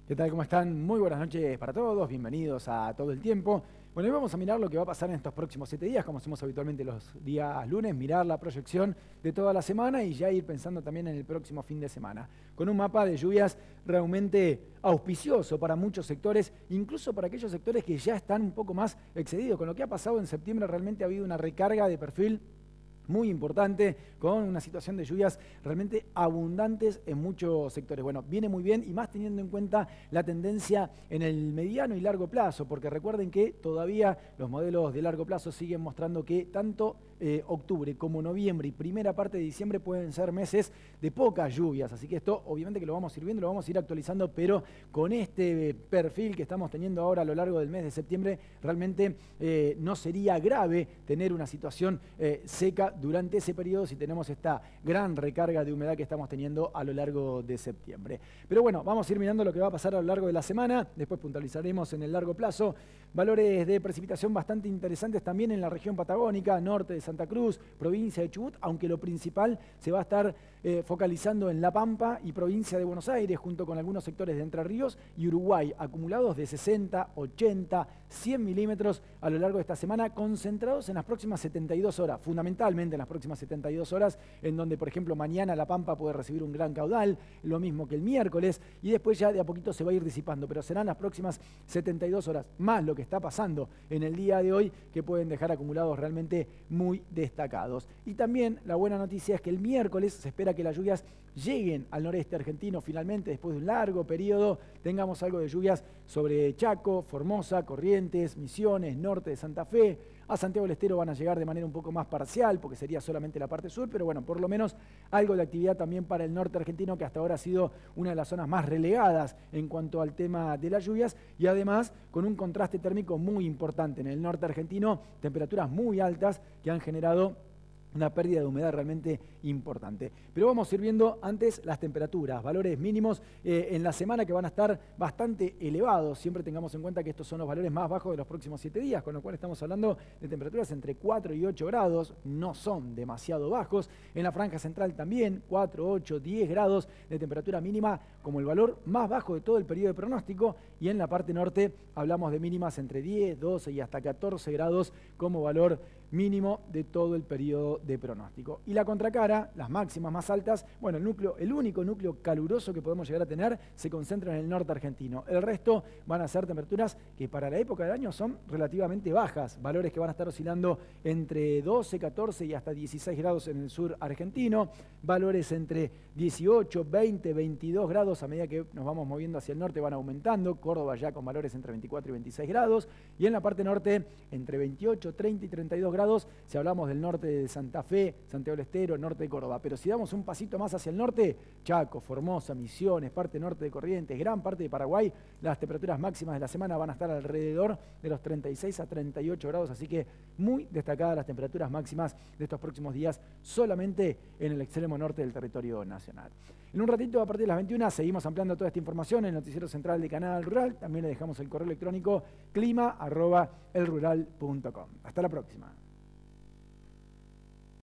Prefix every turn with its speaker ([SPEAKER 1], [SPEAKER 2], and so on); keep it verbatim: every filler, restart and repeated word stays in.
[SPEAKER 1] ¿Qué tal? ¿Cómo están? Muy buenas noches para todos, bienvenidos a Todo el Tiempo. Bueno, hoy vamos a mirar lo que va a pasar en estos próximos siete días, como hacemos habitualmente los días lunes, mirar la proyección de toda la semana y ya ir pensando también en el próximo fin de semana, con un mapa de lluvias realmente auspicioso para muchos sectores, incluso para aquellos sectores que ya están un poco más excedidos. Con lo que ha pasado en septiembre realmente ha habido una recarga de perfil muy importante, con una situación de lluvias realmente abundantes en muchos sectores. Bueno, viene muy bien y más teniendo en cuenta la tendencia en el mediano y largo plazo, porque recuerden que todavía los modelos de largo plazo siguen mostrando que tanto eh, octubre como noviembre y primera parte de diciembre pueden ser meses de pocas lluvias, así que esto obviamente que lo vamos a ir viendo, lo vamos a ir actualizando, pero con este perfil que estamos teniendo ahora a lo largo del mes de septiembre, realmente eh, no sería grave tener una situación eh, seca durante ese periodo si tenemos esta gran recarga de humedad que estamos teniendo a lo largo de septiembre. Pero bueno, vamos a ir mirando lo que va a pasar a lo largo de la semana, después puntualizaremos en el largo plazo. Valores de precipitación bastante interesantes también en la región patagónica, norte de Santa Cruz, provincia de Chubut, aunque lo principal se va a estar eh, focalizando en La Pampa y provincia de Buenos Aires, junto con algunos sectores de Entre Ríos y Uruguay, acumulados de sesenta, ochenta, cien milímetros a lo largo de esta semana, concentrados en las próximas setenta y dos horas, fundamentalmente en las próximas setenta y dos horas, en donde, por ejemplo, mañana La Pampa puede recibir un gran caudal, lo mismo que el miércoles, y después ya de a poquito se va a ir disipando, pero serán las próximas setenta y dos horas, más lo que está pasando en el día de hoy, que pueden dejar acumulados realmente muy destacados. Y también la buena noticia es que el miércoles se espera que las lluvias lleguen al noreste argentino finalmente, después de un largo periodo, tengamos algo de lluvias sobre Chaco, Formosa, Corrientes, Misiones, norte de Santa Fe. A Santiago del Estero van a llegar de manera un poco más parcial, porque sería solamente la parte sur, pero bueno, por lo menos algo de actividad también para el norte argentino, que hasta ahora ha sido una de las zonas más relegadas en cuanto al tema de las lluvias, y además con un contraste térmico muy importante. En el norte argentino, temperaturas muy altas que han generado una pérdida de humedad realmente importante. Pero vamos a ir viendo antes las temperaturas, valores mínimos eh, en la semana que van a estar bastante elevados. Siempre tengamos en cuenta que estos son los valores más bajos de los próximos siete días, con lo cual estamos hablando de temperaturas entre cuatro y ocho grados, no son demasiado bajos. En la franja central también, cuatro, ocho, diez grados de temperatura mínima como el valor más bajo de todo el periodo de pronóstico, y en la parte norte hablamos de mínimas entre diez, doce y hasta catorce grados como valor mínimo de todo el periodo de pronóstico. Y la contracara, las máximas más altas, bueno, el núcleo, el único núcleo caluroso que podemos llegar a tener se concentra en el norte argentino. El resto van a ser temperaturas que para la época del año son relativamente bajas, valores que van a estar oscilando entre doce, catorce y hasta dieciséis grados en el sur argentino, valores entre dieciocho, veinte, veintidós grados a medida que nos vamos moviendo hacia el norte van aumentando, Córdoba ya con valores entre veinticuatro y veintiséis grados, y en la parte norte entre veintiocho, treinta y treinta y dos grados si hablamos del norte de Santa Fe, Santiago del Estero, norte de Córdoba. Pero si damos un pasito más hacia el norte, Chaco, Formosa, Misiones, parte norte de Corrientes, gran parte de Paraguay, las temperaturas máximas de la semana van a estar alrededor de los treinta y seis a treinta y ocho grados, así que muy destacadas las temperaturas máximas de estos próximos días solamente en el extremo norte del territorio nacional. En un ratito, a partir de las veintiuna, seguimos ampliando toda esta información en el noticiero central de Canal Rural. También le dejamos el correo electrónico clima arroba elrural punto com. Hasta la próxima.